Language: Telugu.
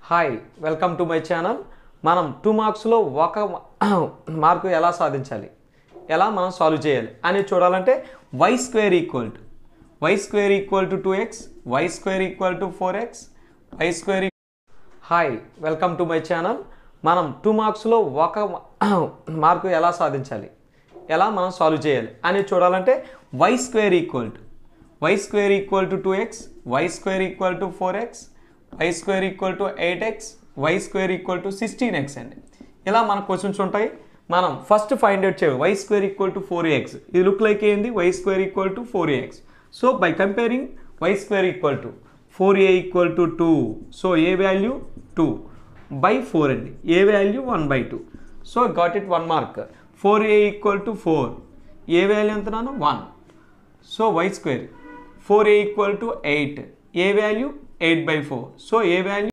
Hi welcome to my channel. మనం 2 మార్క్స్లో ఒక మార్కు ఎలా సాధించాలి, ఎలా మనం సాల్వ్ చేయాలి అని చూడాలంటే y square equal to 2x, y square equal to 4x, y square. Hi welcome to my channel. మనం 2 మార్క్స్లో ఒక మార్కు ఎలా సాధించాలి, ఎలా మనం సాల్వ్ చేయాలి అని చూడాలంటే y square equal to 2x, y square equal to 4x, y square equal to 8x, y square equal to 16x అండి. ఇలా మన క్వశ్చన్స్ ఉంటాయి. మనం ఫస్ట్ ఫైండ్ అవుట్ చేయాలి y square equal to 4ax. ఇది లుక్ లైక్ ఏంది, y square equal to 4ax. So by comparing y square equal to 4a equal to 2. So a value 2 by 4 అండి, a value 1/2. So got it 1 mark. 4a equal to 4, a value ఎంత నాను 1. So y square 4a equal to 8, a value 8/4. So a value